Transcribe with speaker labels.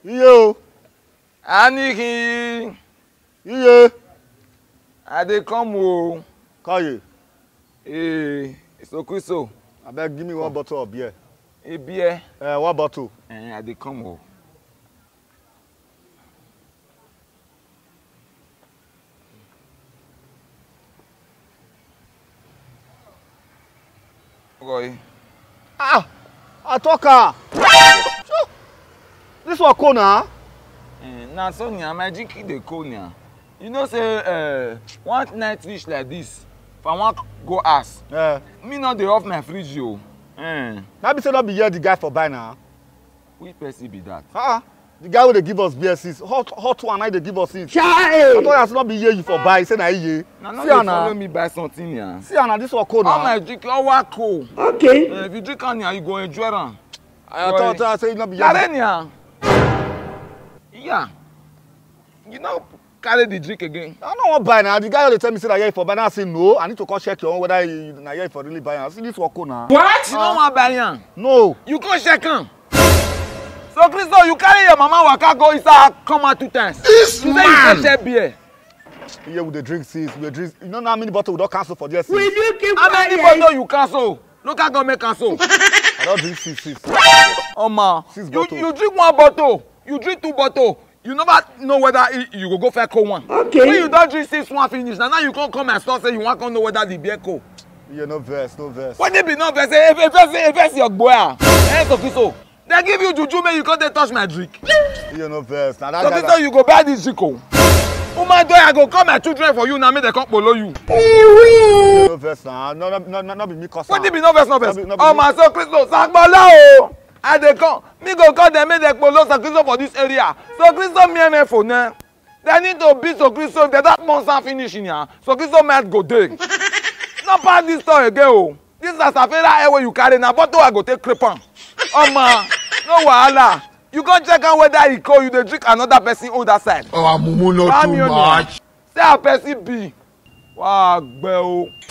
Speaker 1: Iyo.
Speaker 2: Aniki.
Speaker 1: Iye.
Speaker 2: I dey come o.
Speaker 1: Kaye.
Speaker 2: It's Okriso.
Speaker 1: Abeg give me one bottle of beer.
Speaker 2: A beer.
Speaker 1: One bottle.
Speaker 2: I dey come o. Okay.
Speaker 1: I talk her. This one cold now.
Speaker 2: Na so nia, my jiki dey cold nia. You know say one night reach like this, if I want go ask, me not dey off my fridge o.
Speaker 1: Now be say not be here the guy for buy now.
Speaker 2: Which person be that?
Speaker 1: The guy wey dey give us beer since hot one night dey give us since.
Speaker 3: Chai!
Speaker 1: I thought you not be here you for buy, say na here.
Speaker 2: Na no dey follow me buy something nia.
Speaker 1: See Anna, this one cold now.
Speaker 2: All my jiki all cold.
Speaker 3: Okay.
Speaker 2: If you drink am nia, you go enjoy am.
Speaker 1: I thought I say you not be here.
Speaker 2: Carry nia. Yeah. You know carry the drink again.
Speaker 1: I don't want buy now. The guy dey tell me say na here for buy. Now I say no. I need to come check your own whether na here for really buy. I see this one cold now.
Speaker 2: What? You don't want buy am?
Speaker 1: No.
Speaker 2: You go check am. So Christo, you carry your mama waka go inside come out 2 times.
Speaker 3: This
Speaker 2: you
Speaker 3: man.
Speaker 2: Say you share beer.
Speaker 1: Here with the drink since we drink. You know how many bottles we don't cancel for this?
Speaker 3: Will you keep
Speaker 2: How many bottle you cancel? Local government cancel.
Speaker 1: I don't drink six.
Speaker 2: Oh man,
Speaker 1: 6 bottles.
Speaker 2: You drink 1 bottle. You drink 2 bottles. You never know whether you go for cold one.
Speaker 3: Okay.
Speaker 2: When you don't drink 6 one finish, now you can't come and start say you want to know whether the beer cold.
Speaker 1: Yeah, no verse.
Speaker 2: When they be no verse, if your boy, so Christo, they give you juju, man, you can't touch my drink.
Speaker 1: Yeah, no verse. Now that
Speaker 2: So Christo, you go buy this drink. Oh my God, I go call my children for you now, make they come follow you.
Speaker 1: Yeah, no verse now. No be me cause.
Speaker 2: What be no verse?
Speaker 1: No be
Speaker 2: Oh
Speaker 1: me.
Speaker 2: my son Christo, Sakbala o. I dey come. Me go call them, make they follow so Christo for this area. So Christo me and for now. They need to beat so Christo. They that monster finishing here. So Christo might go dig. Not pass this store again o. This is a safera air where you carry now. Bottle I go take crepe on. Oh man, no wahala. You go check out whether he call you dey drink another person other side.
Speaker 3: Oh, Mumu not too much.
Speaker 2: Say a person be. Wow, gbẹ o.